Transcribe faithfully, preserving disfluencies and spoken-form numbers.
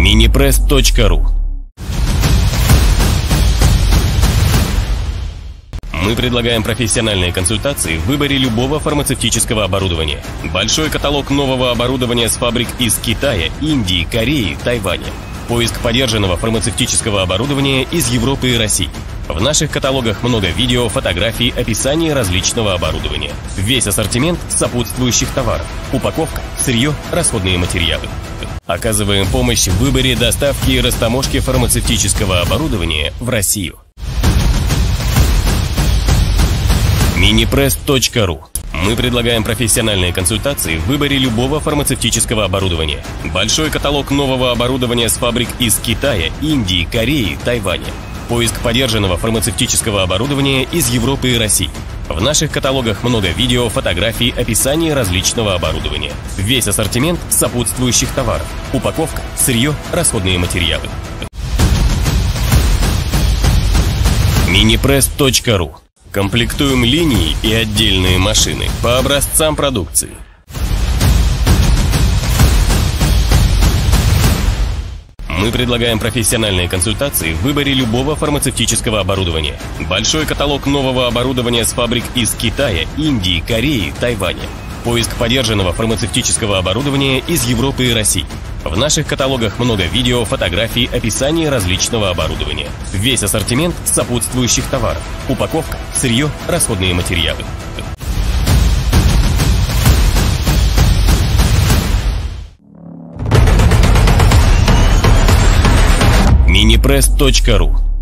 Минипресс точка ру. Мы предлагаем профессиональные консультации в выборе любого фармацевтического оборудования. Большой каталог нового оборудования с фабрик из Китая, Индии, Кореи, Тайваня. Поиск подержанного фармацевтического оборудования из Европы и России. В наших каталогах много видео, фотографий, описаний различного оборудования. Весь ассортимент сопутствующих товаров. Упаковка, сырье, расходные материалы. Оказываем помощь в выборе доставки и растаможки фармацевтического оборудования в Россию. Минипресс точка ру. Мы предлагаем профессиональные консультации в выборе любого фармацевтического оборудования. Большой каталог нового оборудования с фабрик из Китая, Индии, Кореи, Тайваня. Поиск подержанного фармацевтического оборудования из Европы и России. В наших каталогах много видео, фотографий, описаний различного оборудования. Весь ассортимент сопутствующих товаров. Упаковка, сырье, расходные материалы. Минипресс точка ру. Комплектуем линии и отдельные машины по образцам продукции. Мы предлагаем профессиональные консультации в выборе любого фармацевтического оборудования. Большой каталог нового оборудования с фабрик из Китая, Индии, Кореи, Тайваня. Поиск подержанного фармацевтического оборудования из Европы и России. В наших каталогах много видео, фотографий, описаний различного оборудования. Весь ассортимент сопутствующих товаров. Упаковка, сырье, расходные материалы. Минипресс точка ру.